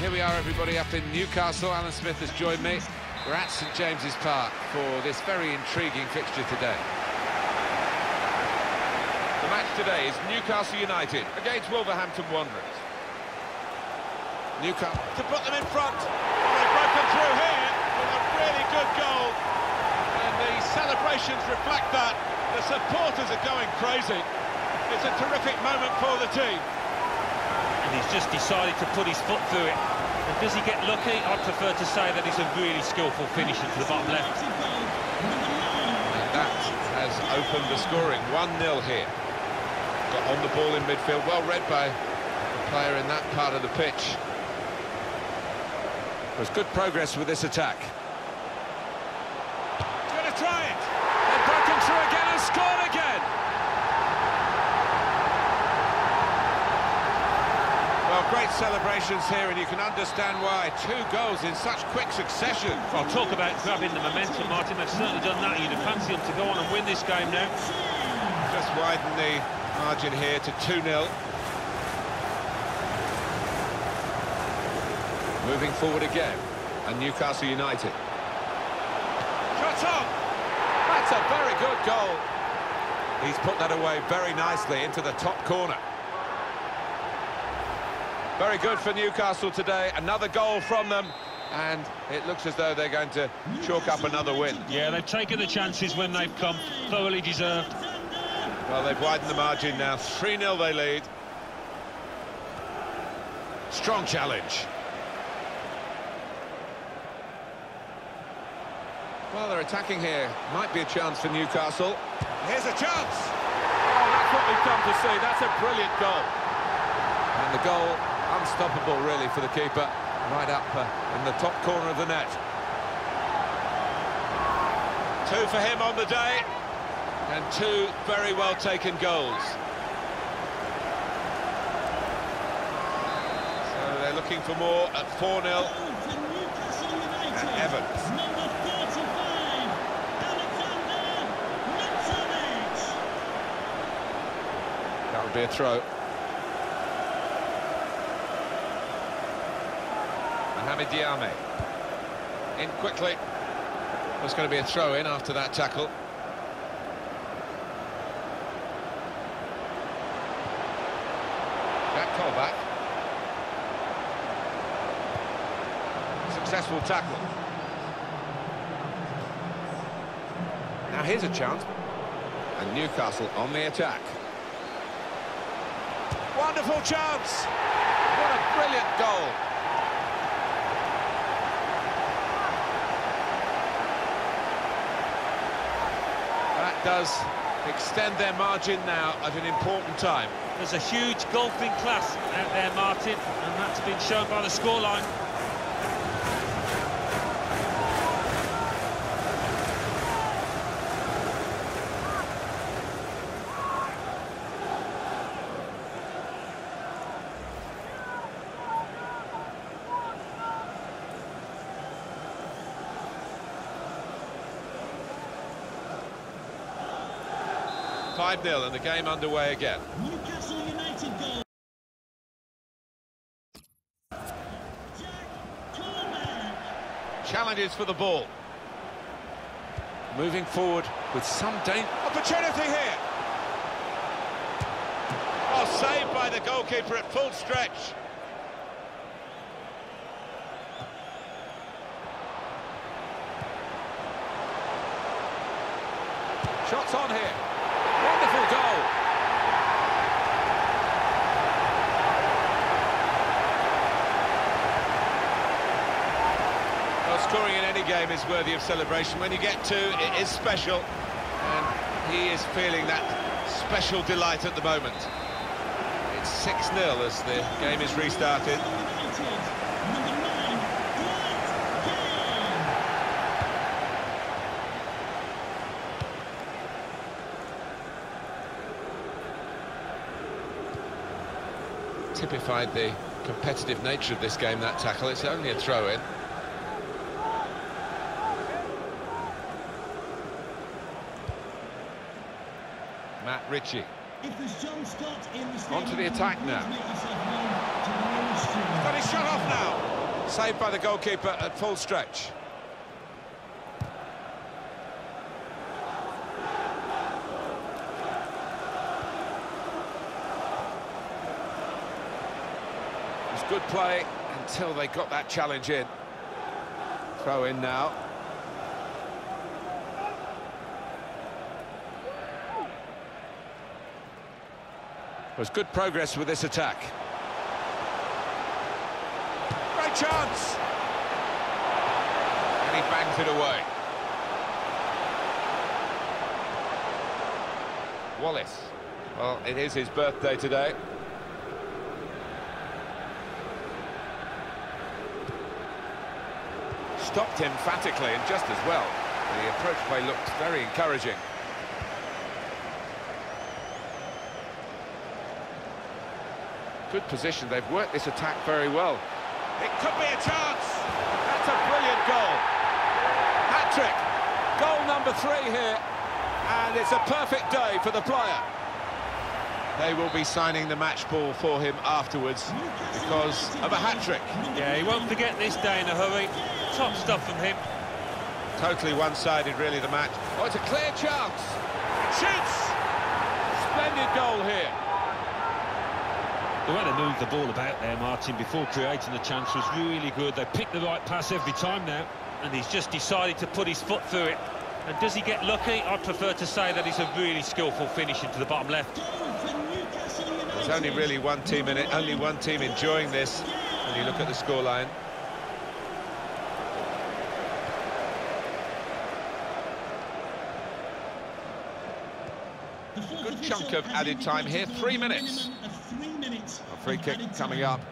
Here we are, everybody, up in Newcastle. Alan Smith has joined me. We're at St James's Park for this very intriguing fixture today. The match today is Newcastle United against Wolverhampton Wanderers. Newcastle to put them in front. Well, they've broken through here with a really good goal. And the celebrations reflect that. The supporters are going crazy. It's a terrific moment for the team. And he's just decided to put his foot through it. And does he get lucky? I'd prefer to say that it's a really skillful finish into the bottom left. And that has opened the scoring. 1-0 here. Got on the ball in midfield, well read by the player in that part of the pitch. There's good progress with this attack. He's going to try it. They've broken through again and scored again. Well, great celebrations here, and you can understand why. 2 goals in such quick succession. Well, talk about grabbing the momentum, Martin. They've certainly done that. You'd have fancied them to go on and win this game now. Just widen the margin here to 2-0. Moving forward again, and Newcastle United. Shot on! That's a very good goal. He's put that away very nicely into the top corner. Very good for Newcastle today. Another goal from them, and it looks as though they're going to chalk up another win. Yeah, they've taken the chances when they've come. Thoroughly deserved. Well, they've widened the margin now. 3-0 they lead. Strong challenge. Well, they're attacking here. Might be a chance for Newcastle. Here's a chance! Oh, that's what we've come to see. That's a brilliant goal. And the goal, unstoppable, really, for the keeper. Right up in the top corner of the net. 2 for him on the day. And 2 very well-taken goals. So they're looking for more at 4-0. And Evans. That would be a throw. Mohamed Diame. In quickly. There's going to be a throw-in after that tackle. That callback. Successful tackle. Now here's a chance. And Newcastle on the attack. Wonderful chance! What a brilliant goal! That does extend their margin now at an important time. There's a huge golfing class out there, Martin, and that's been shown by the scoreline. .5-0 and the game underway again. Newcastle United goal. Challenges for the ball. Moving forward with some danger. Opportunity here. Oh, saved by the goalkeeper at full stretch. Shots on here. Wonderful goal. Well, scoring in any game is worthy of celebration. When you get 2, it is special. And he is feeling that special delight at the moment. It's 6-0 as the game is restarted. Typified the competitive nature of this game, that tackle. It's only a throw-in. Matt Ritchie. On to the attack now. He's got his shot off now. Saved by the goalkeeper at full stretch. It was good play until they got that challenge in. Throw in now. There's good progress with this attack. Great chance! And he bangs it away. Wallace. Well, it is his birthday today. Stopped emphatically and just as well. The approach play looked very encouraging. Good position, they've worked this attack very well. It could be a chance! That's a brilliant goal! Hat-trick! Goal number 3 here, and it's a perfect day for the player. They will be signing the match ball for him afterwards because of a hat-trick. Yeah, he won't forget this day in a hurry. Top stuff from him. Totally one-sided, really, the match. Oh, it's a clear chance! Shoots! Splendid goal here. The way they moved the ball about there, Martin, before creating the chance was really good. They picked the right pass every time now, and he's just decided to put his foot through it. And does he get lucky? I'd prefer to say that it's a really skillful finish into the bottom left. There's only really one team in it, only one team enjoying this when you look at the scoreline. Good chunk of added time here, 3 minutes. A free kick coming up.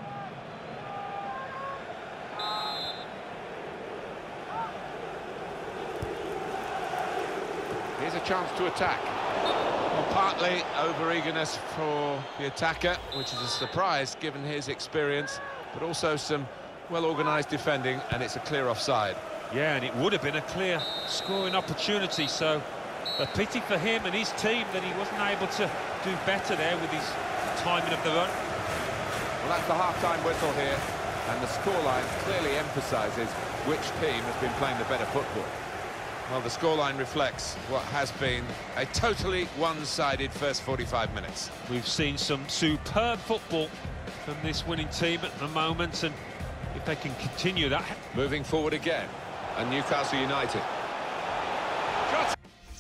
Here's a chance to attack. Well, partly over-eagerness for the attacker, which is a surprise given his experience, but also some well-organised defending, and it's a clear offside. Yeah, and it would have been a clear scoring opportunity, so a pity for him and his team that he wasn't able to do better there with his timing of the run. Well, that's the half-time whistle here, and the scoreline clearly emphasises which team has been playing the better football. Well, the scoreline reflects what has been a totally one-sided first 45 minutes. We've seen some superb football from this winning team at the moment, and if they can continue that... Moving forward again, and Newcastle United. Shot!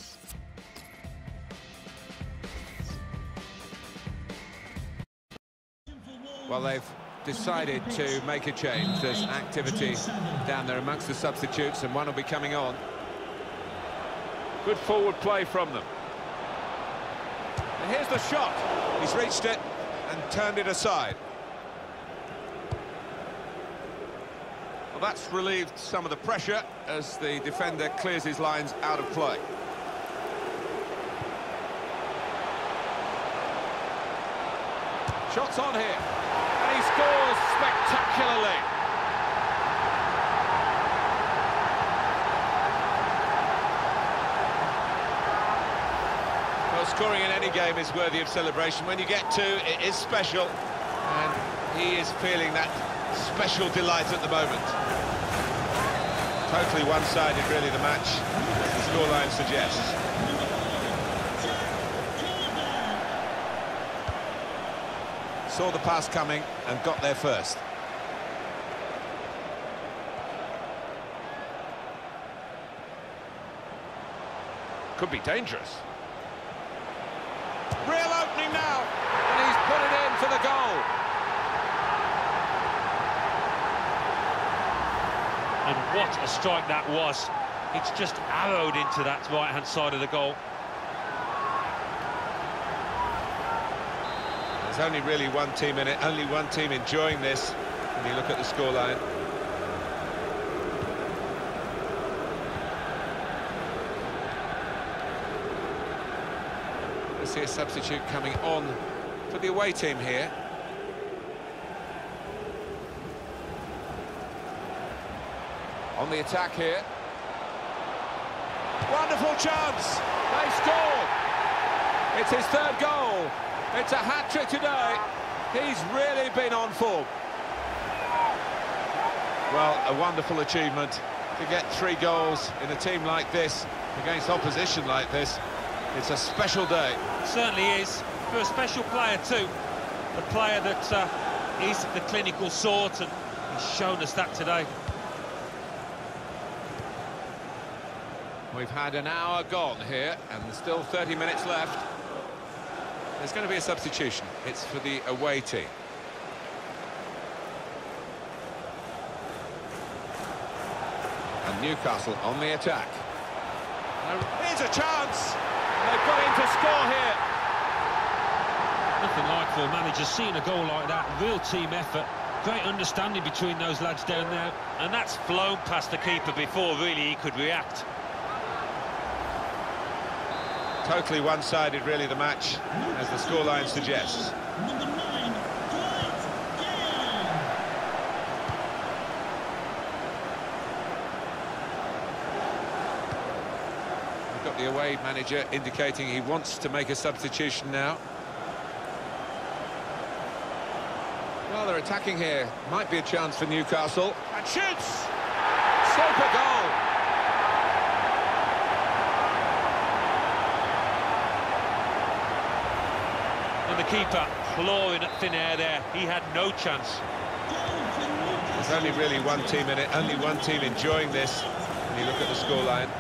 Well, they've decided to make a change. There's activity down there amongst the substitutes, and one will be coming on. Good forward play from them. And here's the shot. He's reached it and turned it aside. Well, that's relieved some of the pressure as the defender clears his lines out of play. Shots on here. And he scores spectacularly. Well, scoring in any game is worthy of celebration. When you get two, it is special. And he is feeling that special delight at the moment. Totally one-sided, really, the match, as the scoreline suggests. Saw the pass coming and got there first. Could be dangerous. Real opening now, and he's put it in for the goal. And what a strike that was. It's just arrowed into that right-hand side of the goal. There's only really one team in it, only one team enjoying this when you look at the scoreline. We see a substitute coming on for the away team here. On the attack here. Wonderful chance! They scored! It's his third goal. It's a hat-trick today. He's really been on form. Well, a wonderful achievement to get 3 goals in a team like this, against opposition like this. It's a special day. It certainly is, for a special player too. A player that is the clinical sort, and he's shown us that today. We've had an hour gone here, and there's still 30 minutes left. There's going to be a substitution. It's for the away team. And Newcastle on the attack. Here's a chance! They've got him to score here. Nothing like for a manager seeing a goal like that. Real team effort. Great understanding between those lads down there. And that's flown past the keeper before really he could react. Totally one-sided, really, the match, as the scoreline suggests. Number 9, Dwight Gale. We've got the away manager indicating he wants to make a substitution now. Well, they're attacking here. Might be a chance for Newcastle. And shoots! Super goal! And the keeper clawing at thin air there. He had no chance. There's only really one team in it, only one team enjoying this when you look at the scoreline.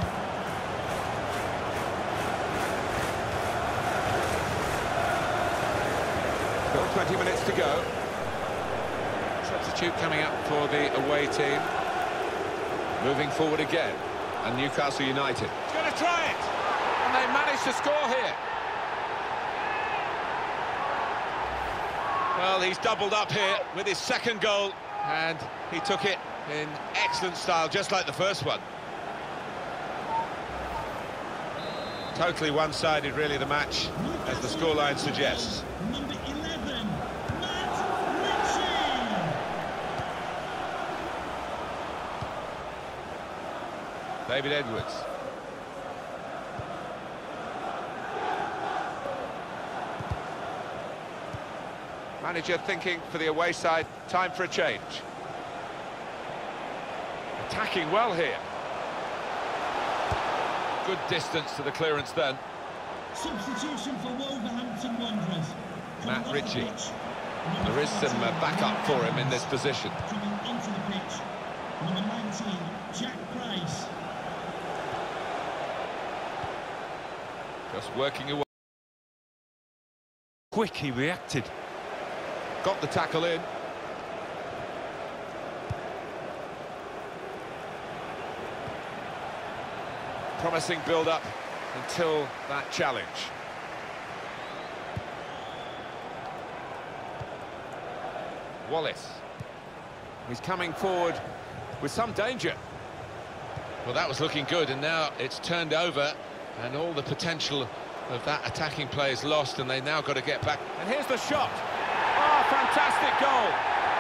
Still 20 minutes to go. Substitute coming up for the away team. Moving forward again. And Newcastle United. He's going to try it! And they managed to score here. Well, he's doubled up here with his second goal, and he took it in excellent style, just like the first one. Totally one-sided, really, the match, as the scoreline suggests. Number 11, Matt Ritchie. David Edwards. Manager thinking for the away side, time for a change. Attacking well here. Good distance to the clearance then. Substitution for Wolverhampton Wanderers. Matt Ritchie. There is some backup for him in this position. Coming onto the pitch, number 19, Jack Price. Just working away. Quick, he reacted. Got the tackle in. Promising build-up until that challenge. Wallace. He's coming forward with some danger. Well, that was looking good, and now it's turned over, and all the potential of that attacking play is lost, and they now got to get back. And here's the shot. Oh, fantastic goal!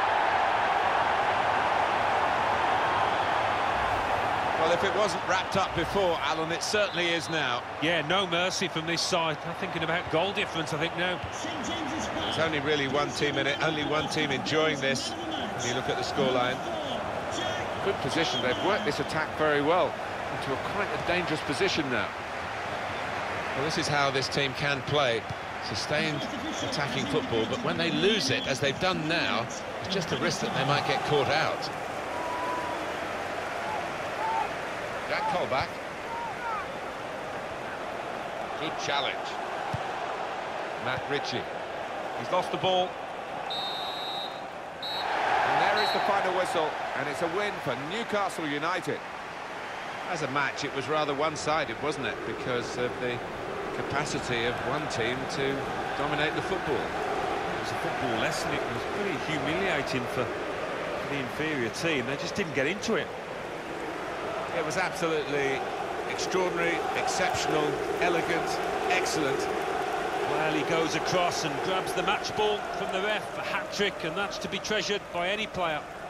Well, if it wasn't wrapped up before, Alan, it certainly is now. Yeah, no mercy from this side. I'm thinking about goal difference, I think, now. St James's Park. There's only really one team in it, only one team enjoying this, when you look at the scoreline. Good position, they've worked this attack very well into a quite a dangerous position now. Well, this is how this team can play. Sustained attacking football, but when they lose it, as they've done now, it's just a risk that they might get caught out. Jack Colback. Good challenge. Matt Ritchie. He's lost the ball. And there is the final whistle, and it's a win for Newcastle United. As a match, it was rather one-sided, wasn't it? Because of the capacity of one team to dominate the football. It was a football lesson. It was pretty humiliating for the inferior team. They just didn't get into it. It was absolutely extraordinary, exceptional, elegant, excellent. Well, he goes across and grabs the match ball from the ref, a hat-trick, and that's to be treasured by any player.